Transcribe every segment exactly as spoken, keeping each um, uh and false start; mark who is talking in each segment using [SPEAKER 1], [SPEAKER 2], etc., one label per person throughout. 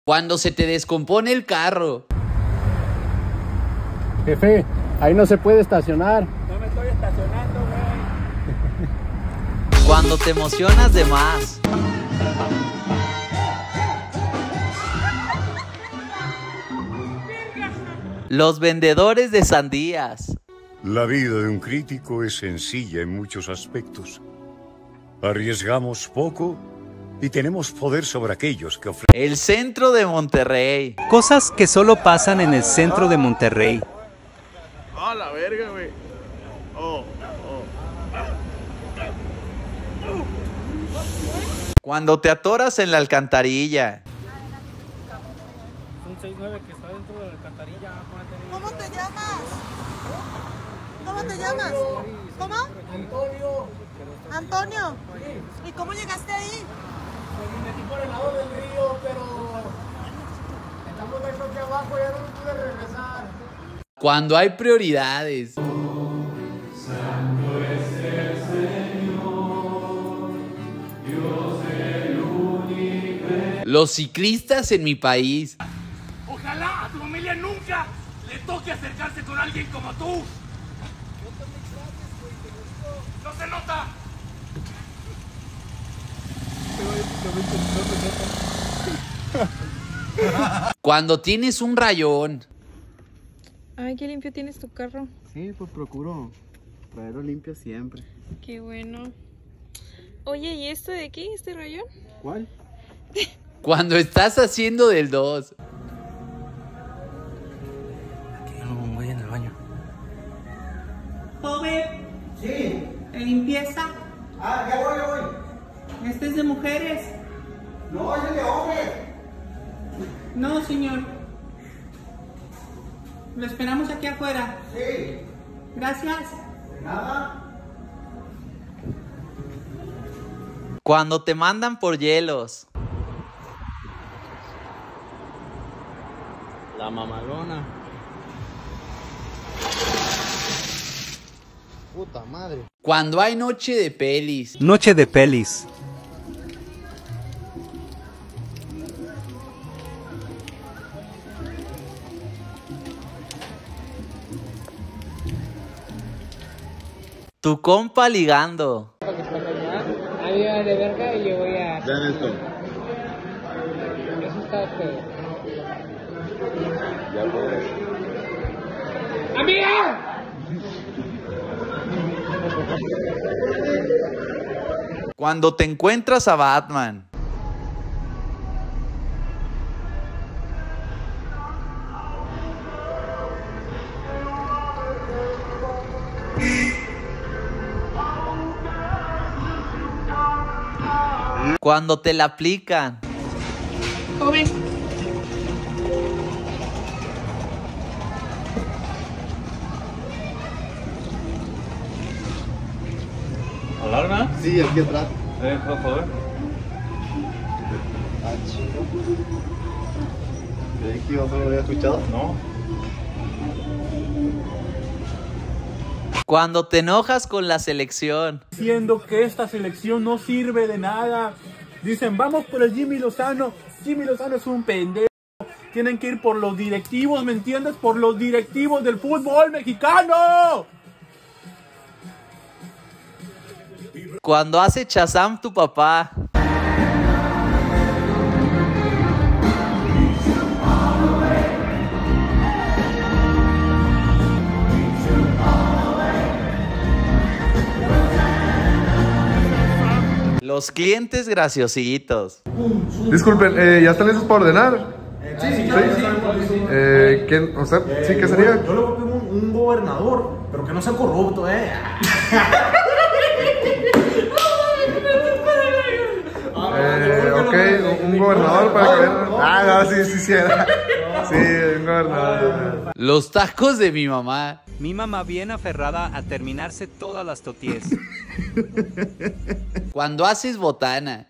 [SPEAKER 1] Cuando se te descompone el carro.
[SPEAKER 2] Jefe, ahí no se puede estacionar.
[SPEAKER 3] No me estoy estacionando, güey.
[SPEAKER 1] Cuando te emocionas de más. Los vendedores de sandías.
[SPEAKER 4] La vida de un crítico es sencilla en muchos aspectos. Arriesgamos poco y tenemos poder sobre aquellos que ofrecen.
[SPEAKER 1] El centro de Monterrey.
[SPEAKER 5] Cosas que solo pasan en el centro de Monterrey.
[SPEAKER 3] Ah, la verga, güey. Oh, oh.
[SPEAKER 1] Cuando te atoras en la alcantarilla.
[SPEAKER 3] Un seis nueve que está dentro de la alcantarilla.
[SPEAKER 6] ¿Cómo te llamas? ¿Cómo te llamas? ¿Cómo?
[SPEAKER 3] Antonio.
[SPEAKER 6] Antonio. ¿Y cómo llegaste ahí?
[SPEAKER 3] Me metí por el lado del río, pero estamos dentro aquí abajo, ya no pude regresar.
[SPEAKER 1] Cuando hay prioridades. Los ciclistas en mi país.
[SPEAKER 7] Ojalá a tu familia nunca le toque acercarse con alguien como tú. No se nota.
[SPEAKER 1] Cuando tienes un rayón.
[SPEAKER 8] Ay, qué limpio tienes tu carro.
[SPEAKER 2] Sí, pues procuro traerlo limpio siempre.
[SPEAKER 8] Qué bueno. Oye, ¿y esto de aquí, este rayón?
[SPEAKER 2] ¿Cuál?
[SPEAKER 1] Cuando estás haciendo del dos.
[SPEAKER 5] Aquí hay un güey en el baño.
[SPEAKER 9] Joven,
[SPEAKER 3] Sí.
[SPEAKER 9] ¿en limpieza?
[SPEAKER 3] Ah, ya voy, ya voy.
[SPEAKER 9] Este es de mujeres.
[SPEAKER 3] No, es de hombres.
[SPEAKER 9] No, señor. Lo esperamos aquí afuera.
[SPEAKER 3] Sí.
[SPEAKER 9] Gracias.
[SPEAKER 3] Nada.
[SPEAKER 1] Cuando te mandan por hielos.
[SPEAKER 2] La mamalona. Puta madre.
[SPEAKER 1] Cuando hay noche de pelis.
[SPEAKER 5] Noche de pelis.
[SPEAKER 1] Tu compa ligando.
[SPEAKER 3] Adiós de verga y yo voy a...
[SPEAKER 2] Ya esto.
[SPEAKER 3] Eso está feo.
[SPEAKER 2] Ya puedes.
[SPEAKER 3] ¡Amiga!
[SPEAKER 1] Cuando te encuentras a Batman. Cuando te la aplican.
[SPEAKER 9] Joven.
[SPEAKER 7] ¿Alarma?
[SPEAKER 2] Sí, aquí atrás.
[SPEAKER 7] Eh, por favor.
[SPEAKER 2] Ah, chido. ¿Creí que yo no lo había escuchado?
[SPEAKER 7] No.
[SPEAKER 1] Cuando te enojas con la selección.
[SPEAKER 3] Diciendo que esta selección no sirve de nada. Dicen, vamos por el Jimmy Lozano. Jimmy Lozano es un pendejo. Tienen que ir por los directivos, ¿me entiendes? Por los directivos del fútbol mexicano.
[SPEAKER 1] Cuando hace Shazam tu papá. Los clientes graciositos.
[SPEAKER 10] Disculpen, eh, ¿ya están listos para ordenar? Sí, sí. Eh, ¿quién? O sea, ¿sí qué sería?
[SPEAKER 3] Yo le voy a pedir un, un gobernador, pero que no sea corrupto, eh.
[SPEAKER 10] Eh, ok, un gobernador para que vean. Ah, no, sí, sí, sí era. Sí, un gobernador.
[SPEAKER 1] Los tacos de mi mamá.
[SPEAKER 5] Mi mamá bien aferrada a terminarse todas las tortillas.
[SPEAKER 1] Cuando haces botana.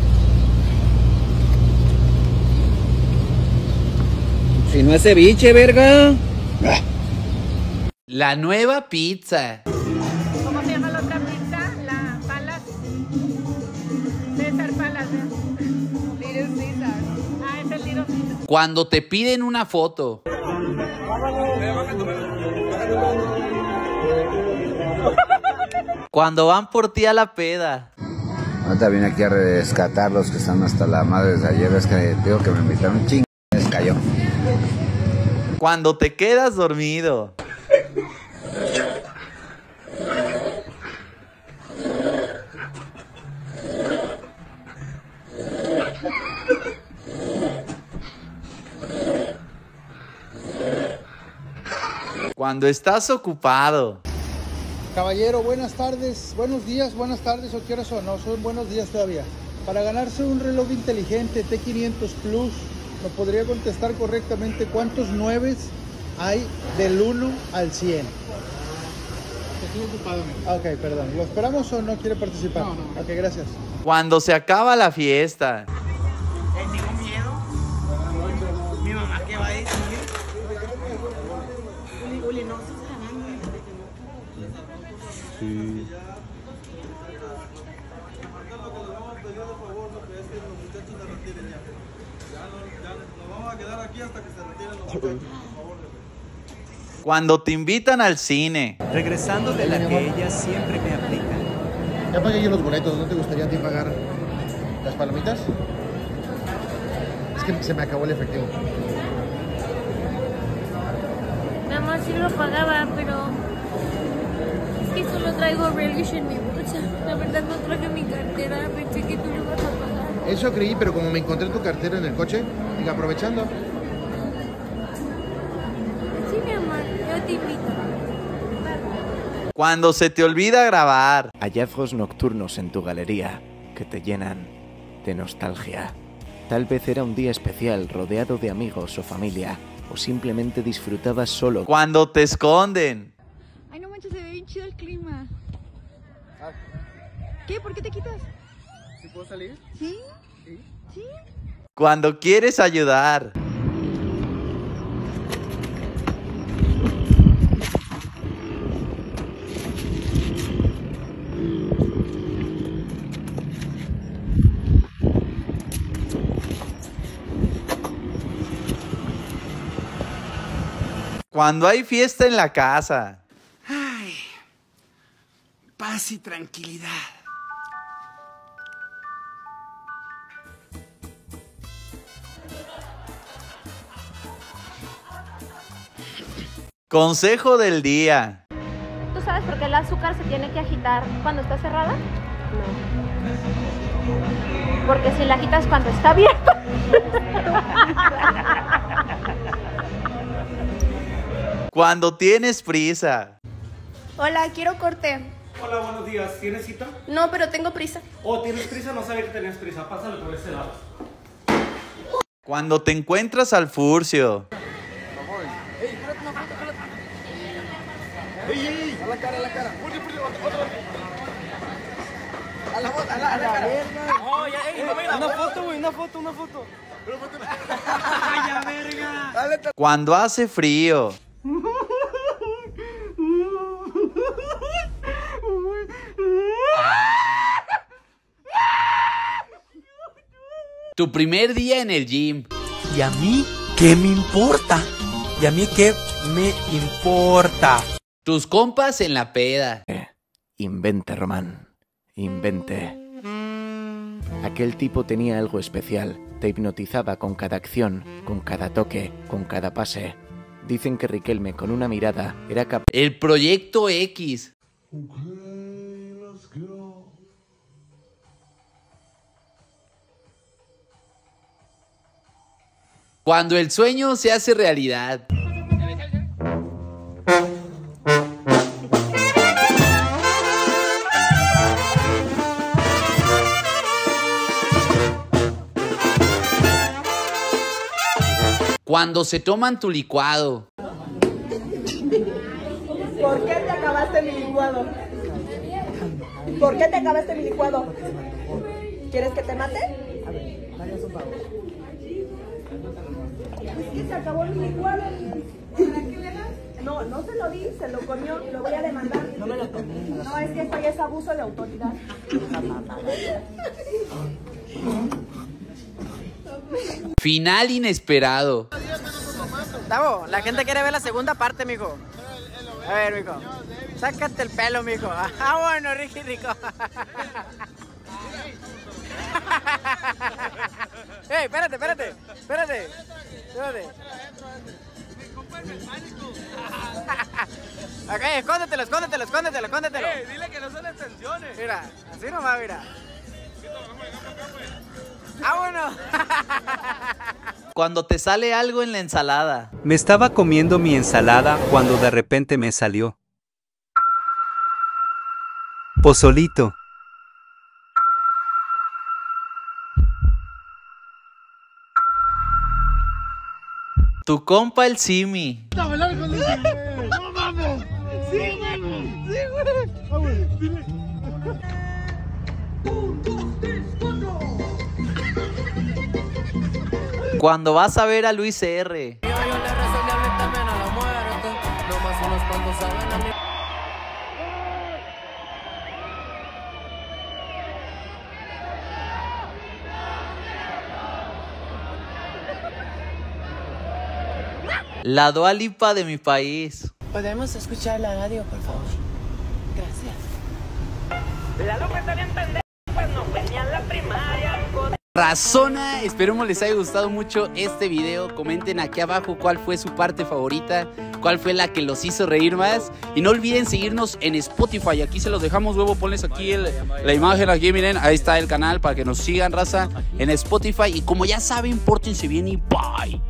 [SPEAKER 2] Si no es ceviche, verga.
[SPEAKER 1] La nueva pizza.
[SPEAKER 8] ¿Cómo se llama la otra pizza? La Palas. César Palas. Little Caesar. Ah, es el Little Caesar.
[SPEAKER 1] Cuando te piden una foto. Cuando van por ti a la peda.
[SPEAKER 11] Ahorita vine aquí a rescatar los que están hasta la madre desde ayer. Es que digo que me invitaron un chingo y les cayó.
[SPEAKER 1] Cuando te quedas dormido. Cuando estás ocupado.
[SPEAKER 12] Caballero, buenas tardes, buenos días, buenas tardes, o qué horas son, no, son buenos días todavía. Para ganarse un reloj inteligente T quinientos Plus, ¿me podría contestar correctamente cuántos nueves hay del uno al cien?
[SPEAKER 3] Estoy ocupado.
[SPEAKER 12] Ok, perdón, ¿lo esperamos o no quiere participar?
[SPEAKER 3] No, no.
[SPEAKER 12] Ok, gracias.
[SPEAKER 1] Cuando se acaba la fiesta.
[SPEAKER 6] ¿Tengo miedo? Mi mamá, ¿qué va a decir? Uli, Uli, no estás grabando.
[SPEAKER 2] Sí.
[SPEAKER 1] Cuando te invitan al cine.
[SPEAKER 5] Regresando de la que ella siempre me aplica.
[SPEAKER 13] Ya pagué yo los boletos, ¿no te gustaría a ti pagar las palomitas? Es que se me acabó el efectivo.
[SPEAKER 8] Mi mamá sí lo pagaba, pero es que solo traigo relish en mi bolsa. La verdad no traje mi cartera, pensé que tú lo ibas a pagar.
[SPEAKER 13] Eso creí, pero como me encontré tu cartera en el coche, diga, aprovechando.
[SPEAKER 8] Sí, mi amor, yo te invito.
[SPEAKER 1] Cuando se te olvida grabar.
[SPEAKER 14] Hallazgos nocturnos en tu galería que te llenan de nostalgia. Tal vez era un día especial rodeado de amigos o familia, o simplemente disfrutabas solo.
[SPEAKER 1] Cuando te esconden.
[SPEAKER 15] Ay, no manches, se ve bien chido el clima. ¿Qué? ¿Por qué te quitas?
[SPEAKER 13] ¿Sí puedo salir?
[SPEAKER 15] ¿Sí?
[SPEAKER 13] ¿Sí?
[SPEAKER 15] ¿Sí?
[SPEAKER 1] Cuando quieres ayudar. Cuando hay fiesta en la casa.
[SPEAKER 6] Ay, paz y tranquilidad.
[SPEAKER 1] Consejo del día.
[SPEAKER 16] ¿Tú sabes por qué el azúcar se tiene que agitar cuando está cerrada? No. Porque si la agitas cuando está abierta.
[SPEAKER 1] Cuando tienes prisa.
[SPEAKER 17] Hola, quiero corte.
[SPEAKER 7] Hola, buenos días. ¿Tienes cita?
[SPEAKER 17] No, pero tengo prisa.
[SPEAKER 7] Oh, ¿tienes prisa? No sabía que tenías prisa. Pásale por ese lado.
[SPEAKER 1] Cuando te encuentras al furcio.
[SPEAKER 13] ¡Ey, espérate una foto, espérate! ¡Ey, ey, ey! A la cara, a la cara. ¡Otra, otra! A la foto, a la, a la cara.
[SPEAKER 7] ¡Oh, ya, ey! No, mira,
[SPEAKER 13] una foto, güey, una foto, una foto.
[SPEAKER 7] ¡Ay, ya, verga!
[SPEAKER 1] Cuando hace frío. Tu primer día en el gym.
[SPEAKER 18] ¿Y a mí qué me importa? ¿Y a mí qué me importa?
[SPEAKER 1] Tus compas en la peda.
[SPEAKER 14] Eh, invente, Román. Invente. Aquel tipo tenía algo especial. Te hipnotizaba con cada acción, con cada toque, con cada pase. Dicen que Riquelme con una mirada era capaz...
[SPEAKER 1] El Proyecto X. Cuando el sueño se hace realidad. Cuando se toman tu licuado.
[SPEAKER 19] ¿Por qué te acabaste mi licuado? ¿Por qué te acabaste mi licuado? ¿Quieres que te mate? A ver, dale un favor. Es que se acabó mi licuado. No, no se lo di, se lo comió, lo voy a demandar. No me lo comí. No, es que esto ya es abuso de autoridad.
[SPEAKER 1] Final inesperado.
[SPEAKER 20] Tavo, la gente quiere ver la segunda parte, mijo. A ver, mijo. Sácate el pelo, mijo. Ah, bueno, Ricky Rico. Ey, espérate, espérate. Espérate. Espérate. Ok, escóndetelo, escóndetelo, escóndetelo, escóndetelo.
[SPEAKER 13] Ey, dile que no son extensiones.
[SPEAKER 20] Mira, así nomás, mira. Ah, bueno.
[SPEAKER 1] Cuando te sale algo en la ensalada.
[SPEAKER 5] Me estaba comiendo mi ensalada cuando de repente me salió pozolito.
[SPEAKER 1] Tu compa el Simi.
[SPEAKER 13] ¡No mames! ¡Sí, güey! ¡Sí, güey! ¡Ah, güey! Dile. Un, dos, tres, cuatro.
[SPEAKER 1] Cuando vas a ver a Luis R. La Dua Lipa de mi país.
[SPEAKER 20] ¿Podemos escuchar la radio, por favor? Gracias.
[SPEAKER 13] La loca está bien pendeja, pues no venía a la primaria.
[SPEAKER 21] Razona, esperemos les haya gustado mucho este video. Comenten aquí abajo cuál fue su parte favorita, cuál fue la que los hizo reír más. Y no olviden seguirnos en Spotify, aquí se los dejamos. Luego ponles aquí el, la imagen, aquí miren, ahí está el canal para que nos sigan, raza, en Spotify. Y como ya saben, pórtense bien y bye.